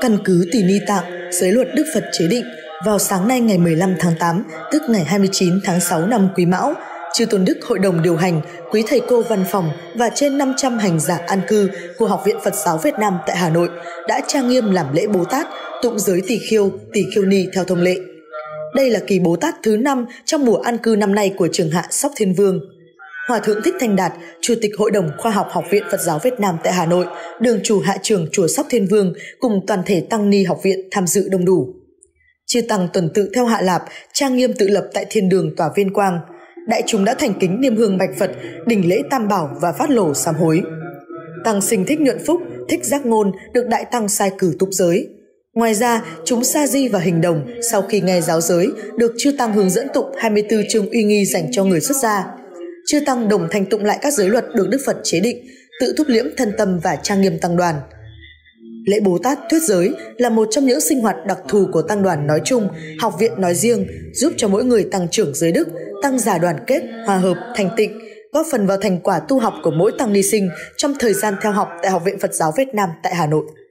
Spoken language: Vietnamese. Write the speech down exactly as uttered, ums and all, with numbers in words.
Căn cứ Tỳ Ni Tạng, giới luật Đức Phật chế định, vào sáng nay ngày mười lăm tháng tám, tức ngày hai mươi chín tháng sáu năm Quý Mão, Chư Tôn Đức Hội đồng điều hành, quý thầy cô văn phòng và trên năm trăm hành giả an cư của Học viện Phật giáo Việt Nam tại Hà Nội đã trang nghiêm làm lễ Bồ Tát, tụng giới Tỳ Khiêu, Tỳ Khiêu Ni theo thông lệ. Đây là kỳ Bồ Tát thứ năm trong mùa an cư năm nay của Trường Hạ Sóc Thiên Vương. Hòa thượng Thích Thanh Đạt, Chủ tịch Hội đồng Khoa học Học viện Phật giáo Việt Nam tại Hà Nội, đường chủ hạ trường chùa Sóc Thiên Vương cùng toàn thể tăng ni học viện tham dự đông đủ. Chư tăng tuần tự theo Hạ Lạp, trang nghiêm tự lập tại thiên đường tòa Viên Quang. Đại chúng đã thành kính niêm hương bạch Phật, đỉnh lễ Tam Bảo và phát lổ sám hối. Tăng sinh Thích Nhuận Phúc, Thích Giác Ngôn được đại tăng sai cử túc giới. Ngoài ra, chúng sa di và hình đồng sau khi nghe giáo giới được chư tăng hướng dẫn tụng hai mươi tư chương uy nghi dành cho người xuất gia. Chư tăng đồng thanh tụng lại các giới luật được Đức Phật chế định, tự thúc liễm thân tâm và trang nghiêm tăng đoàn. Lễ Bồ Tát thuyết giới là một trong những sinh hoạt đặc thù của tăng đoàn nói chung, học viện nói riêng, giúp cho mỗi người tăng trưởng giới đức, tăng giả đoàn kết, hòa hợp, thành tịnh, góp phần vào thành quả tu học của mỗi tăng ni sinh trong thời gian theo học tại Học viện Phật giáo Việt Nam tại Hà Nội.